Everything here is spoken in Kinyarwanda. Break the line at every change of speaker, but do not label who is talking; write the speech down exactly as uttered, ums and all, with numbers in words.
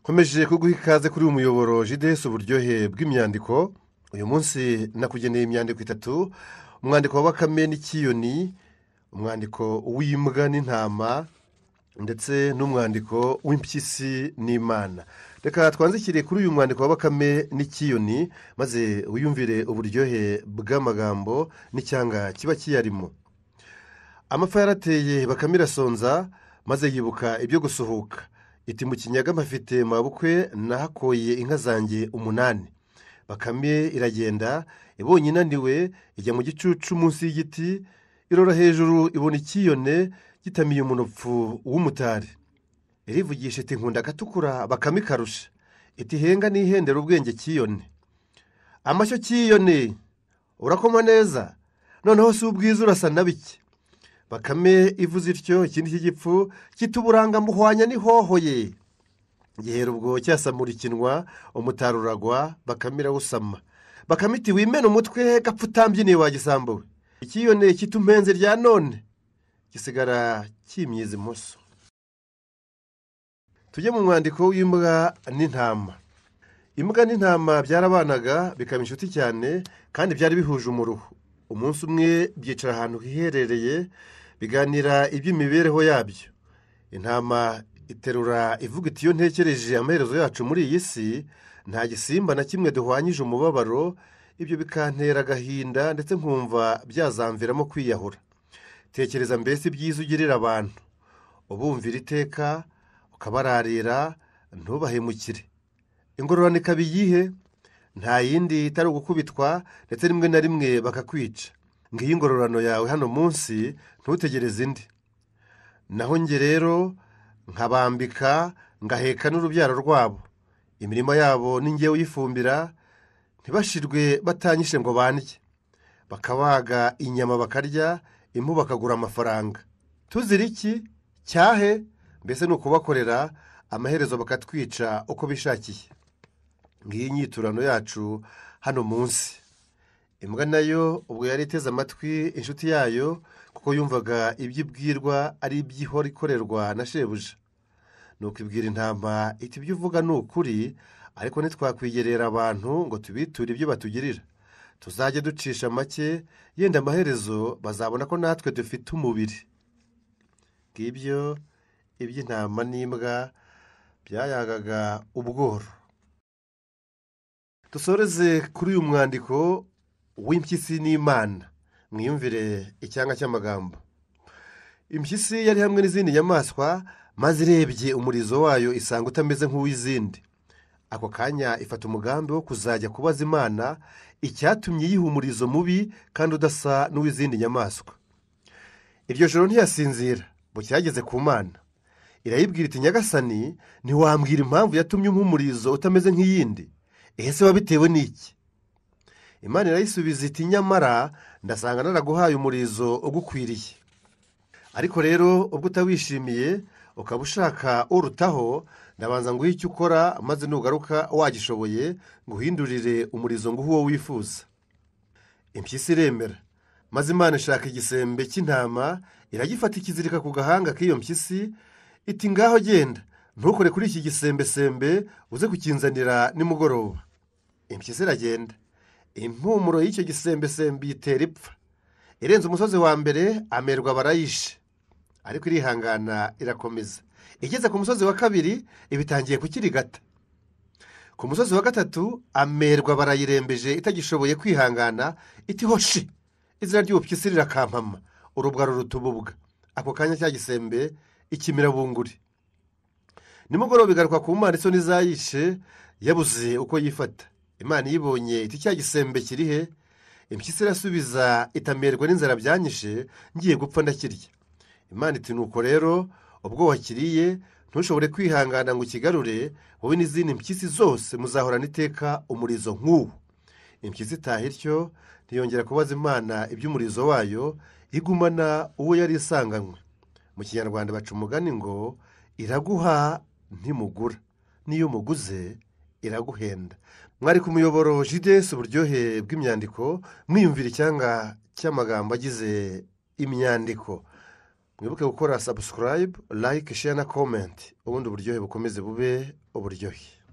nkomeje kuguha ikaze kuri uyu muyoboro jidesi uburyohe bw'imyandiko. Uyu munsi nakugeneye imyandiko itatu: umwandiko wa Bakame n'ikiyoni, umwandiko w'imbwa n'intama, ndetse n'umwandiko w'impyisi n'imana. Reka twanzikire kuri uyu mwandiko wa Bakame n'ikiyoni maze wiyumvire uburyohe bw'amagambo n'icyanga kiba kiyarimo. Amapfa yarateye, Bakame irasonza maze yibuka ibyo gusuhuka. Iti mu kinyaga mpafite mabukwe nahakoye inka zanjye umunani. Bakame iragenda, ibonye inaniwe ijya mu gicucu munsi y'igiti, irora hejuru ibona ikiyone gitamiye umunopfu w'umutari. Irivugisha iti nkunda agatukura Bakame ikarusha. Iti henga nihendera ubwenge kiyone. Amashyo kiyone, urakoma neza, noneho si ubwiza urasa na bike. Bakame ivuze ityo, ikindi cy'igipfu kiti Uburanga Mbuhwanya nihohoye. Gihera ubwo cyasamura ikinwa, umutari uragwa, Bakame irawusama. Bakame iti wimena umutwe gapfa utambyiniye wagisambuwe. Ikiyone kiti umpenzi rya none, gisigara kimyiza imoso. Tujye mu mwandiko w'imbwa n'intama. Imbwa n'intama byarabanaga bikaba inshuti cyane kandi byari bihuje umuruho. Umunsi umwe byicara ahantu hiherereye biganira iby'imibereho yabyo. Intama iterura ivuga iti iyo ntekereje amaherezo yacu muri iyi si, nta gisimba na kimwe duhwanyije umubabaro, ibyo bikantera agahinda ndetse nkumva byazamviramo kwiyahura. Tekereza mbese ibyiza ugirira abantu, ubumvira iteka ukabararira ntubahemukire. Ingororano ikaba iyihe? Nta yindi itari ugukubitwa ndetse rimwe na rimwe bakakwica. Ngiyo ingororano yawe hano munsi, ntutegereze indi. Naho nge rero nkabambika ngaheka n'urubyaro rwabo. Imirimo yabo ni ngewe uyifumbira, ntibashirwe batanyishe ngo bandye. Bakabaga inyama bakarya, impu bakagura amafaranga. Tuzira iki? Cyahe? Mbese ni ukubakorera, amaherezo bakatwica uko bishakiye. Ngiyi inyiturano yacu hano munsi. Imbwa nayo ubwo yari iteze amatwi inshuti yayo, kuko yumvaga ibyibwirwa ari iby'ihora ikorerwa na shebuja. Nuko ibwira intama iti ibyo uvuga ni ukuri, ariko ntitwakwigerera abantu ngo tubiture ibyo batugirira. Tuzajye ducisha make, yenda amaherezo bazabona ko natwe dufite umubiri. Ngibyo iby'intama n'imbwa byayagaga ubworo. Dusoreze kuri uyu mwandiko w'impyisi n'imana. Mwiyumvire icyanga cy'amagambo. Impyisi yari hamwe n'izindi nyamaswa, maze irebye umurizo wayo isanga utameze nk'uw'izindi. Ako kanya ifata umugambi wo kuzajya kubaza Imana icyatumye yiha umurizo mubi kandi udasa n'uw'izindi nyamaswa. Iryo joro ntiyasinzira, bucyageze ku Mana. Irayibwira iti Nyagasani, ntiwambwira impamvu yatumye umpa umurizo utameze nk'iyindi? Ese wabitewe n'iki? Imana irayisubiza iti nyamara ndasanga naraguhaye umurizo ugukwiriye. Ariko rero ubwo utawishimiye ukaba ushaka urutaho, ndabanza nguhe icyo ukora, maze nugaruka wagishoboye nguhindurire umurizo nguhe uwo wifuza. Impyisi iremera, maze Imana ishaka igisembe cy'intama, iragifata ikizirika ku gahanga k'iyo mpyisi, iti ngaho genda, ntukore kuri iki gisembesembe, uze kukinzanira nimugoroba. Impyisi iragenda. Impumuro y'icyo gisembesembe itera ipfa. Irenze umusozi wa mbere, amerwa barayishe, ariko irihangana irakomeza. Igeze ku musozi wa kabiri, ibitangiye kukirigata. Ku musozi wa gatatu, amerwa barayirembeje itagishoboye kwihangana, iti hoshi, izina ry'ubupyisi rirakampama, urubwa rurutububwa. Ako kanya cya gisembe ikimira bunguri. Nimugoroba igaruka ku Mana, isoni zayishe, yabuze uko yifata. Imana yibonye iti cya gisembe kiri he? Impyisi irasubiza itamerwa n'inzara byanyishe, ngiye gupfa ndakirya. Imana iti nuko rero ubwo wakiriye ntushobore kwihangana ngo ukigarure, wowe n'izindi mpyisi zose muzahorana iteka umurizo nk'uwo. Impyisi itaha ityo, ntiyongera kubaza Imana iby'umurizo wayo, igumana uwo yari isanganywe. Mu Kinyarwanda baca umugani ngo iraguha ntimugura, n'iyo umuguze iraguhenda. Mwari ku muyoboro jidesi uburyohe bw'imyandiko, mwiyumvira icyanga cy'amagambo agize imyandiko. mwibuke gukora subscribe like share na comment ubundi uburyohe bukomeze bube uburyohe.